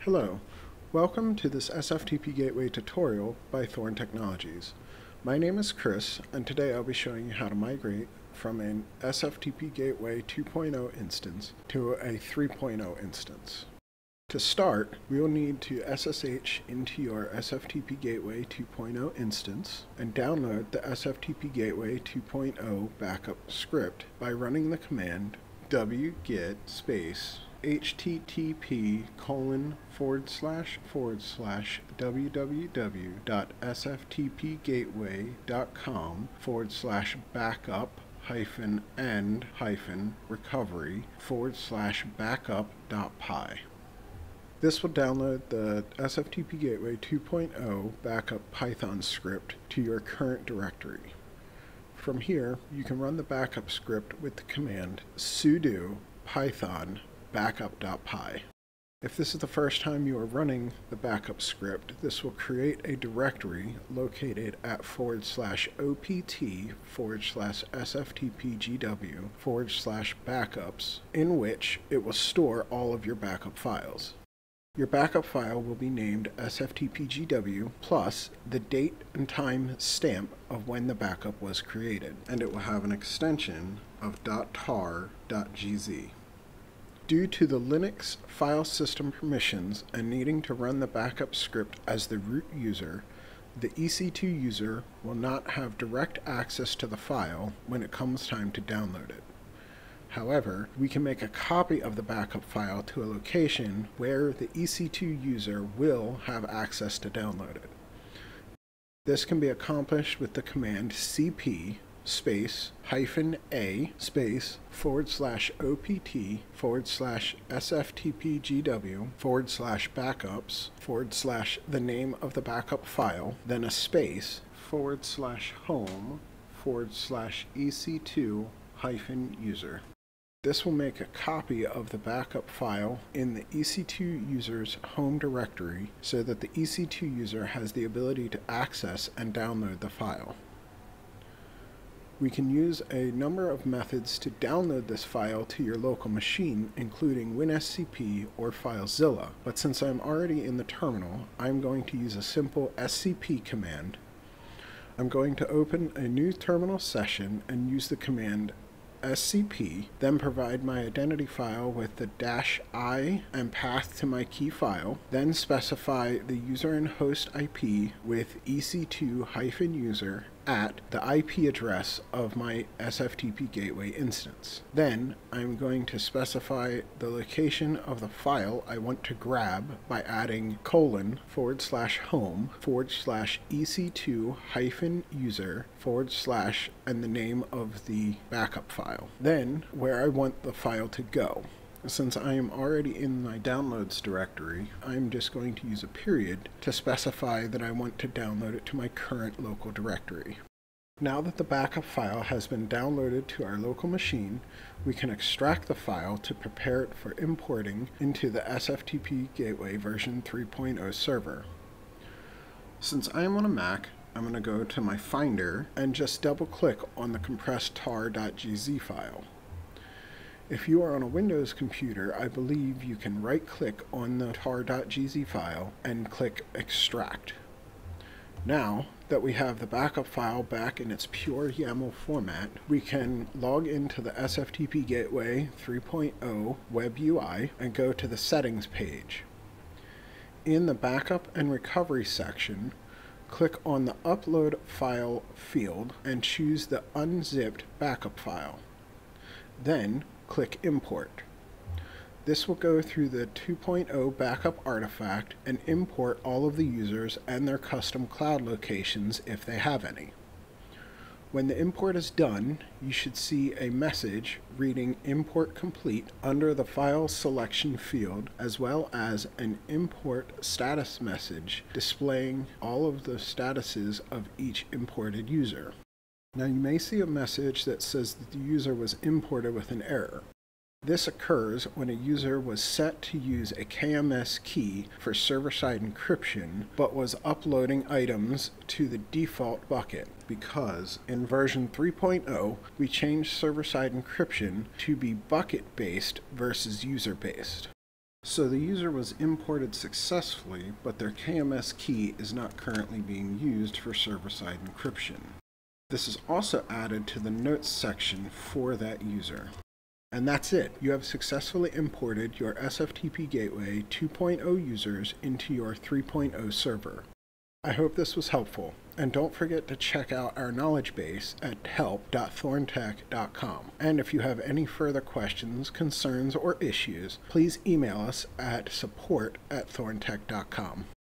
Hello, welcome to this SFTP Gateway tutorial by Thorn Technologies. My name is Chris, and today I'll be showing you how to migrate from an SFTP Gateway 2.0 instance to a 3.0 instance. To start, we will need to SSH into your SFTP Gateway 2.0 instance and download the SFTP Gateway 2.0 backup script by running the command wget space http://www.sftpgateway.com/backup-recovery/backup.py. This will download the SFTP Gateway 2.0 backup Python script to your current directory. From here, you can run the backup script with the command sudo python backup.py. If this is the first time you are running the backup script, this will create a directory located at /opt/sftpgw/backups in which it will store all of your backup files. Your backup file will be named SFTPGW plus the date and time stamp of when the backup was created, and it will have an extension of .tar.gz. Due to the Linux file system permissions and needing to run the backup script as the root user, the EC2 user will not have direct access to the file when it comes time to download it. However, we can make a copy of the backup file to a location where the EC2 user will have access to download it. This can be accomplished with the command cp -a /opt/sftpgw/backups/ the name of the backup file, then a space /home/ec2-user. This will make a copy of the backup file in the EC2 user's home directory so that the EC2 user has the ability to access and download the file. We can use a number of methods to download this file to your local machine, including WinSCP or FileZilla, but since I'm already in the terminal, I'm going to use a simple scp command. I'm going to open a new terminal session and use the command scp, then provide my identity file with the -i and path to my key file, then specify the user and host IP with ec2-user at the IP address of my SFTP Gateway instance. Then I'm going to specify the location of the file I want to grab by adding :/home/ec2-user/ and the name of the backup file. Then where I want the file to go. Since I am already in my downloads directory, I'm just going to use a period to specify that I want to download it to my current local directory. Now that the backup file has been downloaded to our local machine, we can extract the file to prepare it for importing into the SFTP Gateway version 3.0 server. Since I am on a Mac, I'm going to go to my Finder and just double-click on the compressed tar.gz file. If you are on a Windows computer, I believe you can right-click on the tar.gz file and click Extract. Now that we have the backup file back in its pure YAML format, we can log into the SFTP Gateway 3.0 web UI and go to the Settings page. In the Backup and Recovery section, click on the Upload File field and choose the unzipped backup file. Then click Import. This will go through the 2.0 backup artifact and import all of the users and their custom cloud locations if they have any. When the import is done, you should see a message reading Import Complete under the File Selection field, as well as an import status message displaying all of the statuses of each imported user. Now you may see a message that says that the user was imported with an error. This occurs when a user was set to use a KMS key for server-side encryption, but was uploading items to the default bucket, because in version 3.0 we changed server-side encryption to be bucket-based versus user-based. So the user was imported successfully, but their KMS key is not currently being used for server-side encryption. This is also added to the notes section for that user. And that's it. You have successfully imported your SFTP Gateway 2.0 users into your 3.0 server. I hope this was helpful, and don't forget to check out our knowledge base at help.thorntech.com. And if you have any further questions, concerns, or issues, please email us at support@thorntech.com.